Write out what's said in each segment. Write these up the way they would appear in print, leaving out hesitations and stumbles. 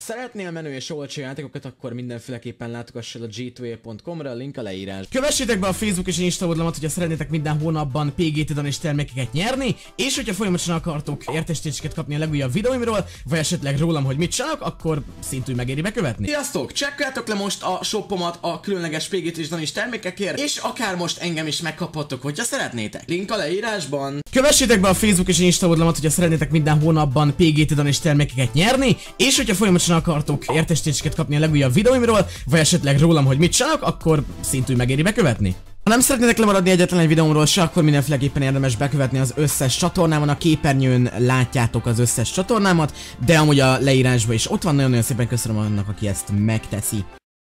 Szeretnél menő és olcsó játékokat, akkor mindenféleképpen látogass el a g2a.com-ra, a link a leírás. Kövessétek be a Facebook és Insta oldalamat, hogyha szeretnétek minden hónapban PGT-dan és termékeket nyerni, és hogyha folyamatosan akartok értesítéseket kapni a legújabb videóimról, vagy esetleg rólam, hogy mit csinálok, akkor szintúgy megéri bekövetni. Sziasztok! Csekkoljátok le most a shoppomat a különleges PGT-dan és termékekért, és akár most engem is megkaphattok, hogyha szeretnétek. Link a leírásban. Kövessétek be a Facebook és Insta oldalamat, hogyha szeretnétek minden hónapban PGT-dan és termékeket nyerni, és hogyha folyamatosan akartok értesítéseket kapni a legújabb videóimról, vagy esetleg rólam, hogy mit csinálok, akkor szintúgy megéri bekövetni. Ha nem szeretnétek lemaradni egyetlen egy videómról se, akkor mindenféleképpen érdemes bekövetni az összes csatornámon. A képernyőn látjátok az összes csatornámat, de amúgy a leírásban is ott van. Nagyon-nagyon szépen köszönöm annak, aki ezt megteszi.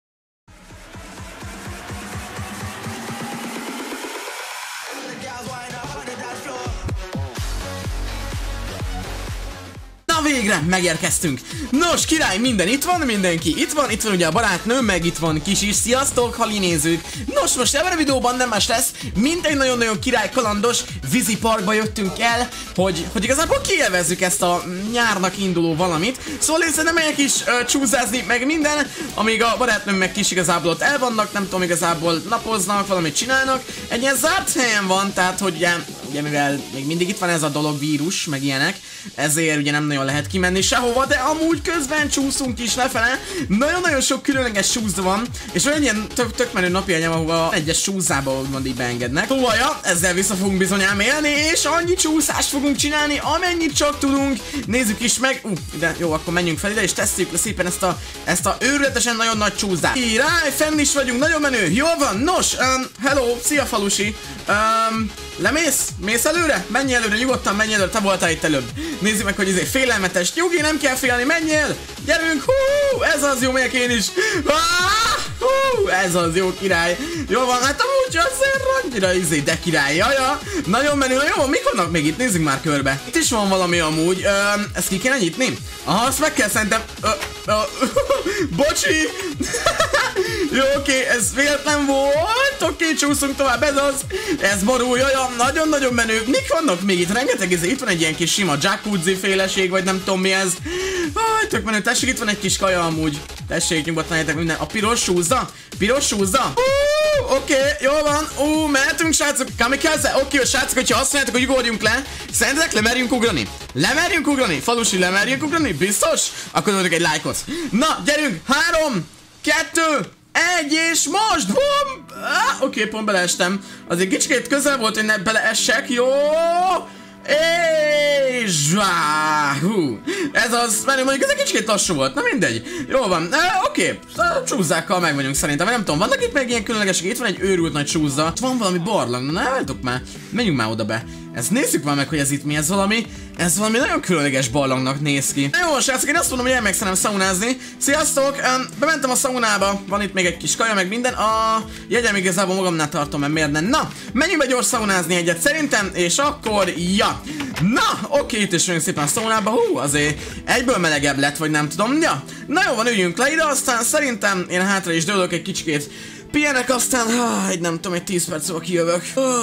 Végre megérkeztünk! Nos, király, minden itt van, mindenki itt van ugye a barátnőm, meg itt van Kis is. Sziasztok, halinézők! Nos, most ebben a videóban nem más lesz, mint egy nagyon-nagyon király kalandos víziparkba jöttünk el, hogy igazából kielvezzük ezt a nyárnak induló valamit. Szóval én nem megyek is csúszázni meg minden, amíg a barátnőm meg Kis igazából ott el vannak, nem tudom, igazából napoznak, valamit csinálnak. Egy ilyen zárt helyen van, tehát hogy ugye mivel még mindig itt van ez a dolog, vírus, meg ilyenek, ezért ugye nem nagyon lehet kimenni sehova, de amúgy közben csúszunk is lefele. Nagyon-nagyon sok különleges súzda van, és van egy ilyen tök menő napjegyem, ahova egyes súzába úgymond így beengednek. Szóval ja, ezzel vissza fogunk bizonyám élni, és annyi csúszást fogunk csinálni, amennyit csak tudunk. Nézzük is meg. De jó, akkor menjünk fel ide, és tesszük le szépen ezt a őrületesen nagyon nagy csúzdát. Király, fenn is vagyunk, nagyon menő. Jól van, nos, hello, szia falusi. Lemész? Mész előre? Menj előre, nyugodtan menj előre, te voltál itt előbb. Nézzük meg, hogy félelmetes. Nyugi, nem kell félni, menjél! Gyerünk! Hú, ez az jó, megyek én is! Hú, ez az jó, király! Jól van, hát amúgy azért annyira de király, jaja! Nagyon menő, na jó, mik vannak még itt? Nézzük már körbe. Itt is van valami amúgy, ezt ki kéne nyitni? Aha, azt meg kell szerintem... Bocsi! Jó, oké, ez véletlen volt, oké, csúszunk tovább, ez borul, jaja, nagyon-nagyon menő. Mik vannak még itt? Rengeteg, itt van egy ilyen kis sima jacuzzi féleség, vagy nem tudom mi ez. Tök menő, tessék, itt van egy kis kaja amúgy. Tessék, nyugodtan legyetek minden. A piros súzza? Piros súzza? Oké, jól van. Mehetünk, srácok. Kamikaze? Oké, srácok, hogyha azt mondjátok, hogy ugorjunk le, szerintetek lemerjünk ugrani? Lemerjünk ugrani? Falusi, lemerjünk ugrani? Biztos? Akkor adok egy lájkot. Na, gyerünk! 3, 2, 1, és most! Bum! Oké, pont beleestem. Azért kicsikét közel volt, hogy ne beleessek. Jó! És ez az, mert mondjuk ez egy kicsit lassú volt, na mindegy. Jó van, oké, csúzzákkal meg vagyunk szerintem, nem tudom, vannak itt még ilyen különlegesek, itt van egy őrült nagy csúzza. Itt van valami barlang, na álltok már, menjünk már oda be. Ezt nézzük már meg, hogy ez itt mi, ez valami nagyon különleges barlangnak néz ki. Na jó, srácok, én azt mondom, hogy elmegszerem szaunázni. Sziasztok, bementem a szaunába, van itt még egy kis kaja, meg minden. A jegyem igazából magamnál tartom, mert miért nem. Na, menjünk be gyors szaunázni egyet szerintem, és akkor, ja. Na, oké, itt is vagyunk szépen a szaunába, azért egyből melegebb lett, vagy nem tudom, ja. Na jó van, üljünk le ide, aztán szerintem én hátra is dőlök egy kicsikét. Pihenek, aztán, nem tudom, egy 10 perc szóval kijövök.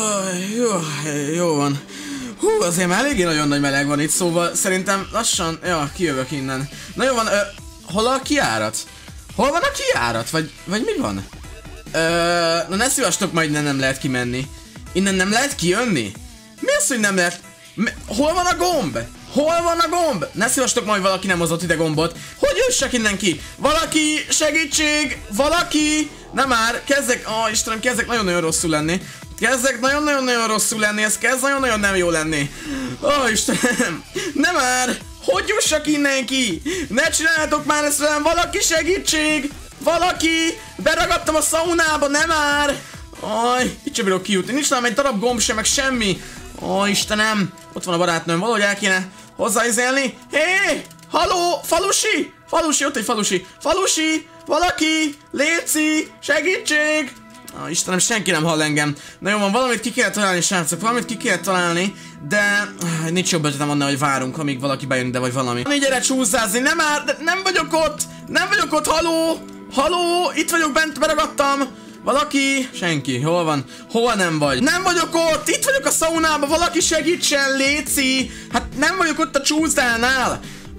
Jó van. Azért már eléggé nagyon nagy meleg van itt, szóval szerintem lassan, kijövök innen. Na jó van, hol a kijárat? Hol van a kijárat? Vagy mi van? Na ne szívastok, majd innen nem lehet kimenni. Innen nem lehet kijönni? Mi az, hogy nem lehet? Hol van a gomb? Hol van a gomb? Ne szívastok, majd valaki nem hozott ide gombot. Hogy jössek innen ki? Valaki, segítség! Valaki! Nem már, Istenem, kezdek nagyon-nagyon rosszul lenni. Kezdek nagyon-nagyon rosszul lenni, ez kezd nagyon-nagyon nem jó lenni. Istenem, nem már! Hogy jussak innen ki? Ne csináljátok már ezt velem, valaki segítség! Valaki! Beragadtam a szaunába, nem már! Itt sem bírok kijutni, nincs nálam egy darab gomb sem, meg semmi. Istenem, ott van a barátnőm, valahogy el kéne hozzáizélni. Hé! Halló! Falusi! Falusi, ott egy falusi! Falusi! Valaki! Léci! Segítség! Istenem, senki nem hall engem. Na jó van, valamit ki kell találni, srácok, valamit ki kell találni, de nincs jobb ötletem annál, hogy várunk, amíg valaki bejön ide, vagy valami. Gyere csúszázni, nem már, de nem vagyok ott! Nem vagyok ott, haló! Haló! Itt vagyok bent, beragadtam! Valaki? Senki, hol van? Hol nem vagy? Nem vagyok ott! Itt vagyok a szaunában, valaki segítsen, léci! Hát nem vagyok ott a csúszánál!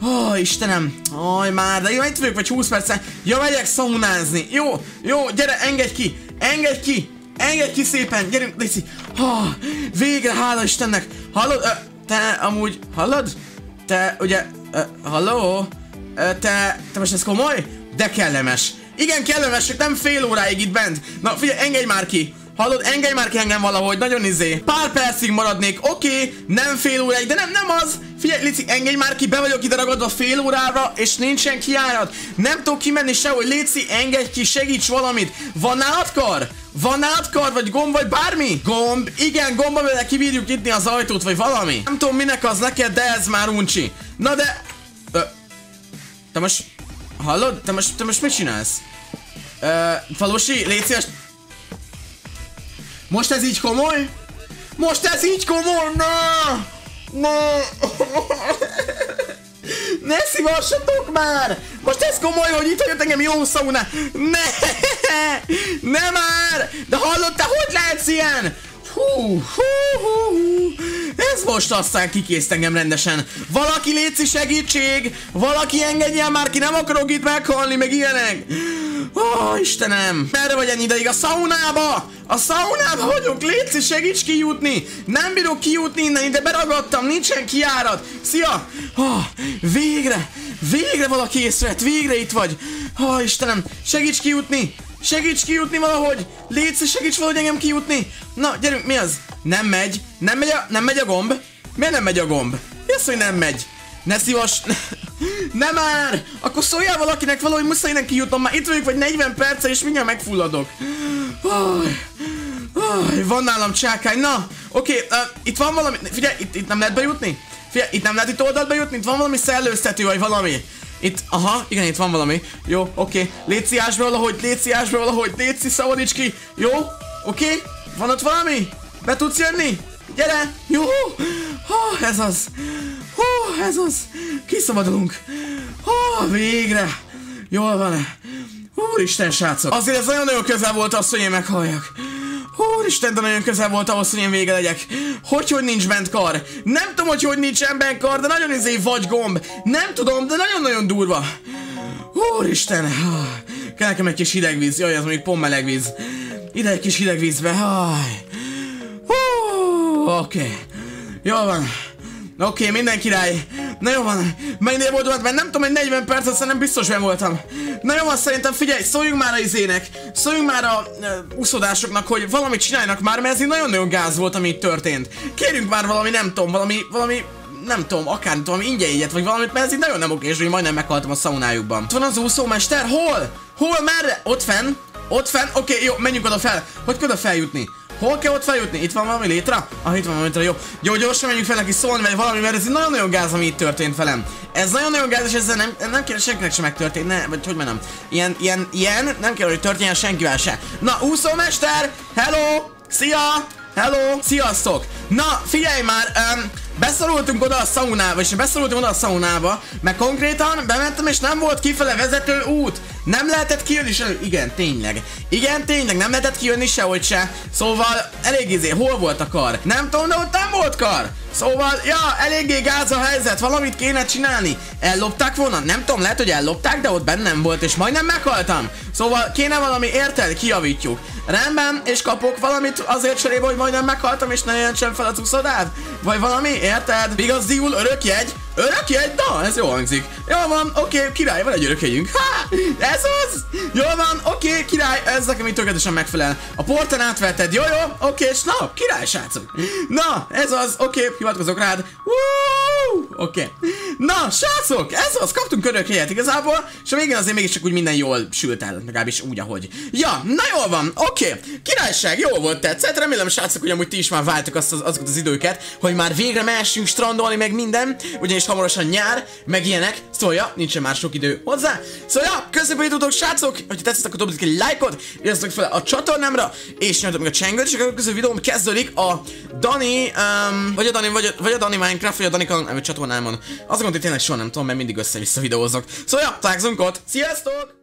Ó, Istenem. Aj, már, de jó, itt vagyok, vagy 20 percen. Ja, megyek szaunázni. Jó, jó, gyere, engedj ki. Engedj ki. Engedj ki szépen. Gyerünk, Lici. Végre, hála Istennek. Hallod? Te amúgy, hallod? Te, ugye, halló? Te most ez komoly? De kellemes. Igen, kellemes, csak nem fél óráig itt bent. Na, figyelj, engedj már ki. Hallod, engedj már ki engem valahogy, nagyon Pár percig maradnék, oké, nem fél óráig, de nem az. Figyelj, Lici, engedj már ki, be vagyok ide ragadva fél órára, és nincsen kijárat. Nem tudok kimenni sehogy, Lici, engedj ki, segíts valamit. Van nálad kar? Van nálad kar, vagy gomb, vagy bármi? Gomb, igen, gomba vele kibírjuk nyitni az ajtót, vagy valami. Nem tudom, minek az neked, de ez már uncsi. Na de... Te most... Hallod? Te most mit csinálsz? Falusi, légy szíves. Most ez így komoly? Most ez így komoly? Ne szívassatok már! Most ez komoly, hogy itt hagyott engem jó szauna! Ne már! De hallod, te hogy lehetsz ilyen? Ez most aztán kikészt engem rendesen. Valaki létszi segítség! Valaki engedjen már ki, nem akarok itt meghalni, meg ilyenek! Ó, Istenem! Merre vagy ennyi ideig? A szaunába! A szaunába vagyok, létszi, segíts kijutni! Nem bírok kijutni innen, ide beragadtam, nincsen kijárat! Szia! Végre! Végre valaki észrevett, végre itt vagy! Ó, Istenem! Segíts kijutni! Segíts kijutni valahogy! Létszi, segíts valahogy engem kijutni! Na, gyerünk, mi az? Nem megy! Nem megy a gomb? Miért nem megy a gomb? Mi az, hogy nem megy? Ne szívas... Nem már! Akkor szóljál valakinek valahogy, muszáj innen kijutnom, már itt vagyok vagy 40 perce és mindjárt megfulladok. Van nálam csákány, na! Oké, itt van valami... Figyelj, itt nem lehet bejutni? Figyelj, itt nem lehet itt oldalt bejutni? Itt van valami szellőztető vagy valami? Itt, aha, igen, itt van valami. Jó, oké. Léci, ásd be valahogy, léci, szabadíts ki. Jó, oké. Van ott valami? Be tudsz jönni? Gyere! Jó! Ez az! Ez az! Kiszabadulunk! Végre! Jól van! Úristen, srácok! Azért ez nagyon-nagyon közel volt az, hogy én meghalljak. Úristen, de nagyon közel volt ahhoz, hogy én vége legyek. Hogy nincs bent kar? Nem tudom, hogy nincsen bent kar, de nagyon vagy gomb. Nem tudom, de nagyon-nagyon durva. Úristen! Kell nekem egy kis hideg víz. Jaj, ez mondjuk pont meleg víz. Ide egy kis hideg vízbe. Oké. Jól van. Oké, minden király. Na jó van. Mennyire voltam, mert nem tudom, hogy 40 perc, aztán nem biztos ben voltam. Na jó van, szerintem figyelj, szóljunk már a izének. Szóljunk már a úszodásoknak, hogy valamit csináljanak már, mert ez így nagyon-nagyon gáz volt, ami itt történt. Kérjünk már valami, nem tudom, valami nem tudom, akár valami ingyen egyet, vagy valamit, mert ez így nagyon nem okés, hogy majdnem meghaltam a szaunájukban. Ott van az úszómester, hol? Hol, merre? Ott fenn? Ott fenn? Oké, jó, menjünk oda fel. Hogy kell oda feljutni? Hol kell ott feljutni? Itt van valami létre? Itt van valami létre, jó. Jó, gyorsan menjünk fel neki szólni, vagy valami, mert ez nagyon-nagyon gáz, ami itt történt velem. Ez nagyon-nagyon gáz, és ezzel nem kell senkinek sem megtörténni, ne, vagy hogy mondjam. Ilyen, nem kell, hogy történjen senkivel se. Na, úszómester! Hello! Szia! Hello! Sziasztok! Na, figyelj már, beszorultunk oda a szaunába, és beszorultunk oda a szaunába, mert konkrétan bementem, és nem volt kifele vezető út. Nem lehetett kijönni se. Igen, tényleg. Igen, tényleg, nem lehetett kijönni sehogy se. Szóval, elég hol volt a kar? Nem tudom, de ott nem volt kar. Szóval, ja, eléggé gáz a helyzet, valamit kéne csinálni. Ellopták volna? Nem tudom, lehet, hogy ellopták, de ott bennem volt, és majdnem meghaltam. Szóval, kéne valami, érted? Kijavítjuk. Rendben, és kapok valamit azért cserébe, hogy majdnem meghaltam, és ne jelentsen fel az úszodát? Vagy valami, érted? Igazdiul örökjegy? Örökjegy? Na, ez jól hangzik. Jól van, oké, király, van egy örökjegyünk. Ez az! Jól van, oké, király, ez nekem így tökéletesen megfelel. A portán átvetted, jó, oké, és na, király, srácok. Na, ez az, oké, hivatkozok rád. Oké. Na, srácok, ez az, kaptunk örökjegyet igazából, és a végén azért mégiscsak úgy minden jól sült el, legalábbis úgy, ahogy. Ja, na jól van, oké. Királyság, jó volt, tetszett, remélem, srácok, hogy amúgy ti is már váltok azokat az időket, hogy már végre mehessünk strandolni, meg minden, ugyanis hamarosan nyár, meg ilyenek, szóval ja, nincsen már sok idő hozzá. Szóval ja, köszönöm, hogy tudtok, srácok, hogyha tetszett, akkor dobjatok egy lájkot, iratkozzatok fel a csatornámra, és nyomjatok meg a csengőt, és akkor a következő videóm kezdődik a Dani, vagy a Dani Minecraft, vagy a Dani csatornámon. Azt gondolom, hogy tényleg soha nem tudom, mert mindig össze-vissza videózok. Szóval ja, találkozunk ott, sziasztok!